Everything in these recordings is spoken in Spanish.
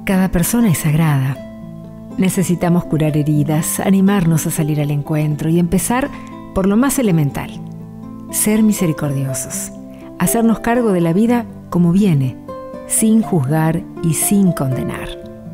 Cada persona es sagrada. Necesitamos curar heridas, animarnos a salir al encuentro y empezar por lo más elemental: ser misericordiosos, hacernos cargo de la vida como viene, sin juzgar y sin condenar.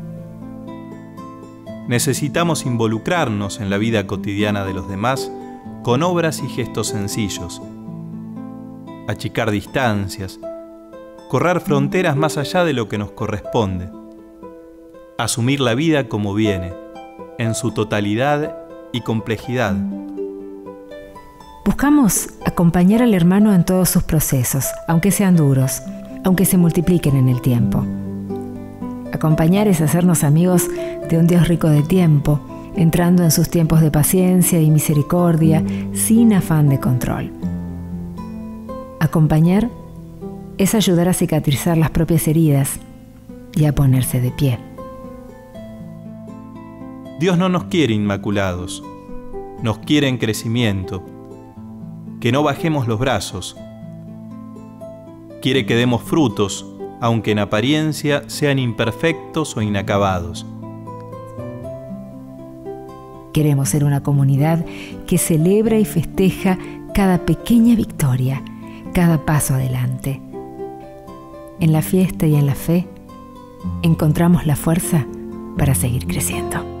Necesitamos involucrarnos en la vida cotidiana de los demás con obras y gestos sencillos, achicar distancias, correr fronteras más allá de lo que nos corresponde, asumir la vida como viene, en su totalidad y complejidad. Buscamos acompañar al hermano en todos sus procesos, aunque sean duros, aunque se multipliquen en el tiempo. Acompañar es hacernos amigos de un Dios rico de tiempo, entrando en sus tiempos de paciencia y misericordia, sin afán de control. Acompañar es ayudar a cicatrizar las propias heridas y a ponerse de pie. Dios no nos quiere inmaculados, nos quiere en crecimiento, que no bajemos los brazos. Quiere que demos frutos, aunque en apariencia sean imperfectos o inacabados. Queremos ser una comunidad que celebra y festeja cada pequeña victoria, cada paso adelante. En la fiesta y en la fe encontramos la fuerza para seguir creciendo.